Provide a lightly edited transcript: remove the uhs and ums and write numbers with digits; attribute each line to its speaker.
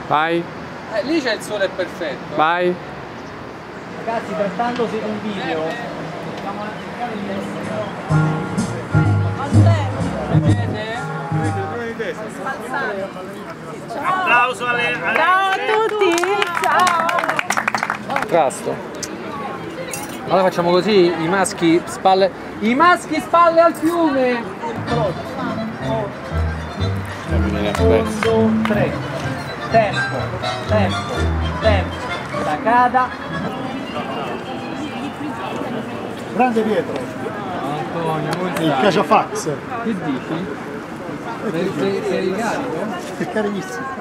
Speaker 1: Vai.
Speaker 2: Lì c'è il sole perfetto.
Speaker 1: Vai.
Speaker 3: Ragazzi, trattandosi di un video, stiamo cercando di
Speaker 4: Applauso alle
Speaker 5: Ciao a tutti! Ciao!
Speaker 2: Contrasto. Allora facciamo così, i maschi spalle al fiume.
Speaker 3: 1, 2, 3. Tempo, tempo, tempo. Takada.
Speaker 6: Grande Pietro,
Speaker 2: Antonio,
Speaker 6: il Caciafax,
Speaker 2: che dici? Sei carico?
Speaker 6: è carissimo.